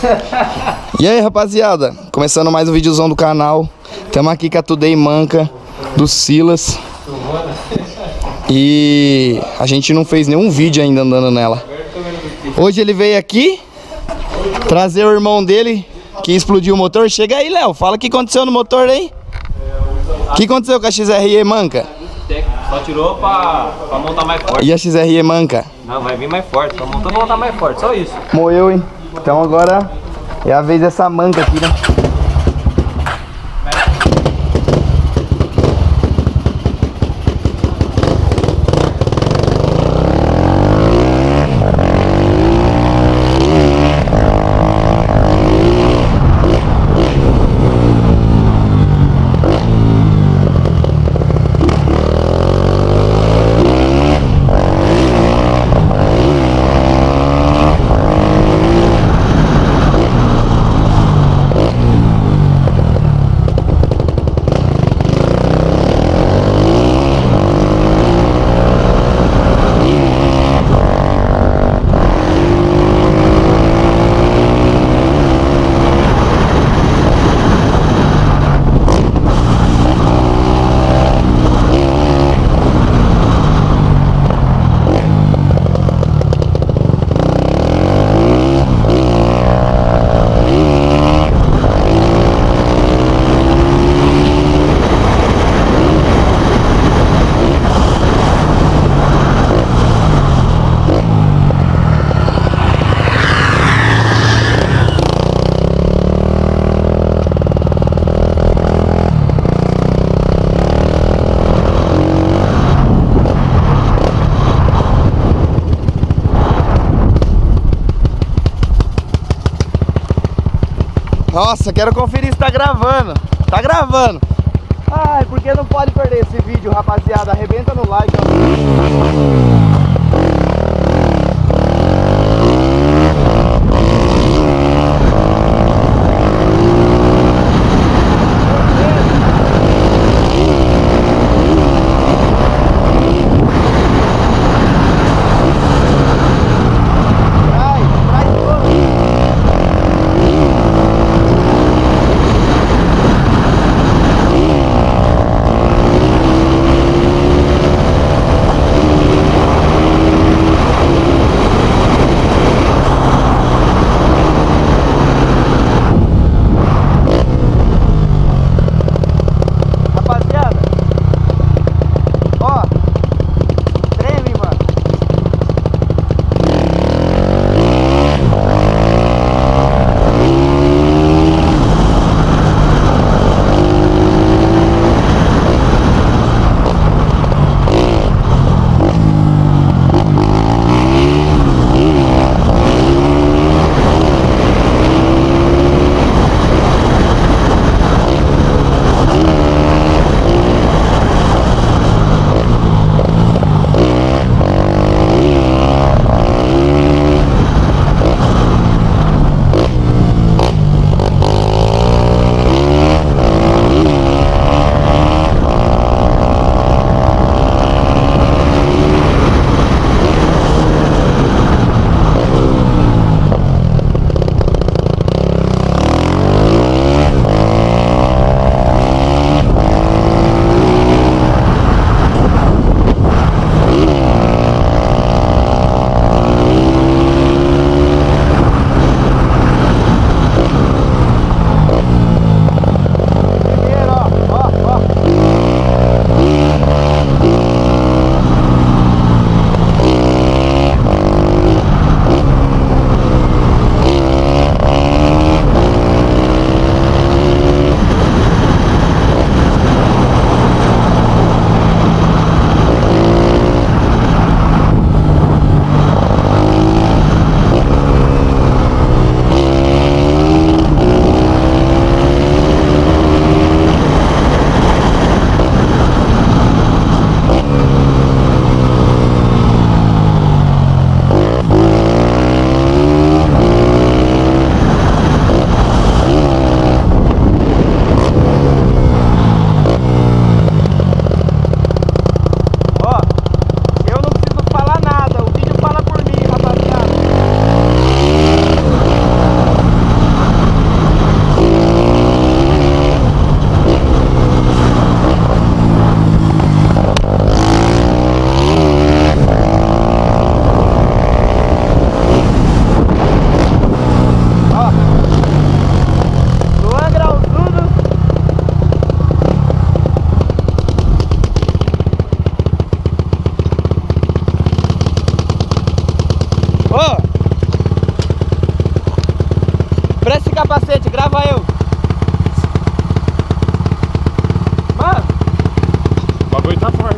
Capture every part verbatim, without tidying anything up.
E aí, rapaziada, começando mais um videozão do canal. Estamos aqui com a Today Manca do Silas. E a gente não fez nenhum vídeo ainda andando nela. Hoje ele veio aqui trazer o irmão dele que explodiu o motor. Chega aí, Léo, fala o que aconteceu no motor aí. O que aconteceu com a X R E Manca? Só tirou pra, pra montar mais forte. E a X R E Manca? Não, vai vir mais forte, só montou pra montar mais forte, só isso. Moeu, hein? Então agora é a vez dessa manca aqui, né? Nossa, quero conferir se tá gravando. Tá gravando. Ai, porque não pode perder esse vídeo, rapaziada. Arrebenta no like, ó. capacete, grava eu. Mano, o bagulho tá forte.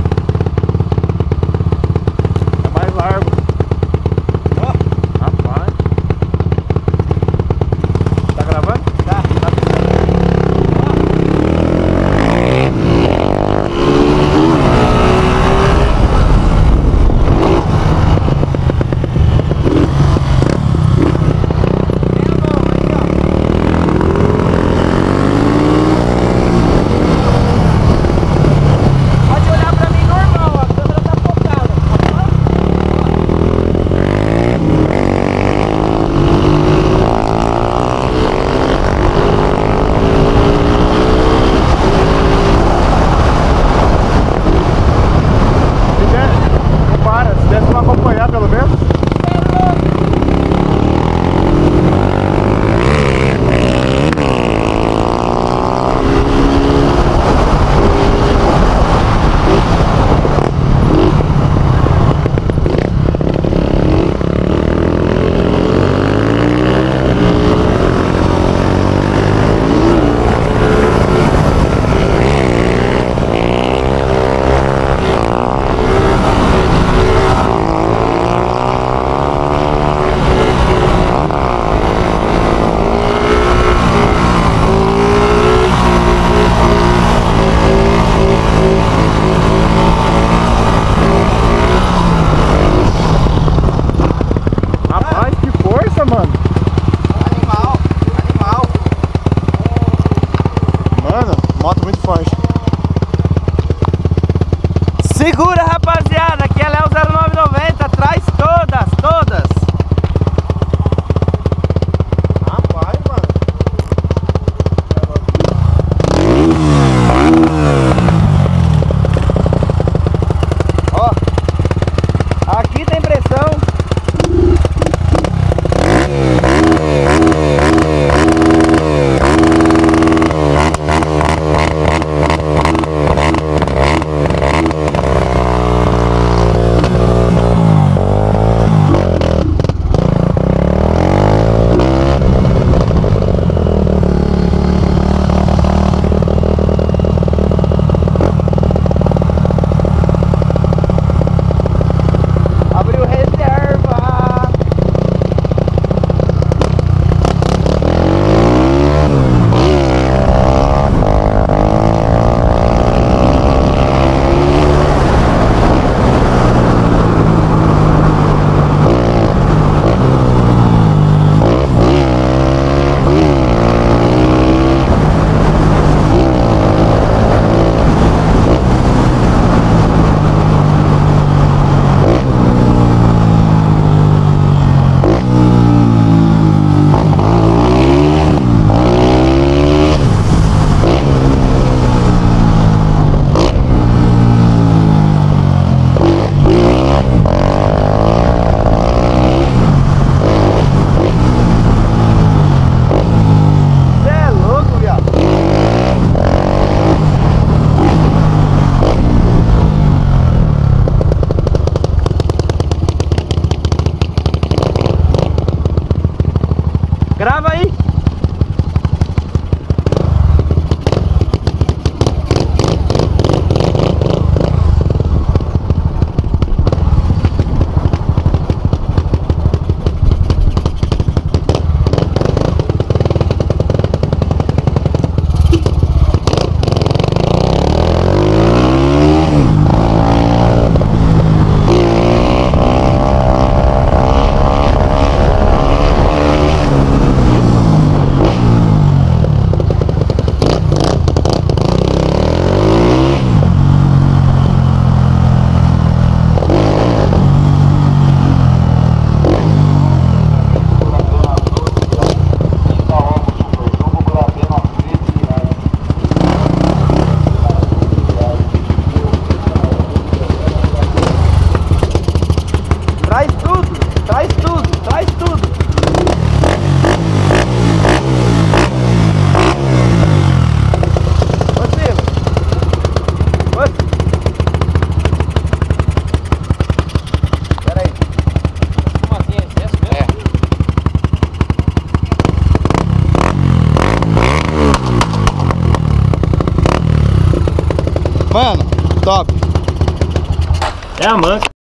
É mais largo. ó, Rapaz. Tá gravando? tá, tá moto muito forte. segura, rapaziada, aqui é Léo zero nove noventa, traz todas, todas. Rapaz, mano. Ó, aqui tem pressão. Grava aí. Mano, top. É a manca.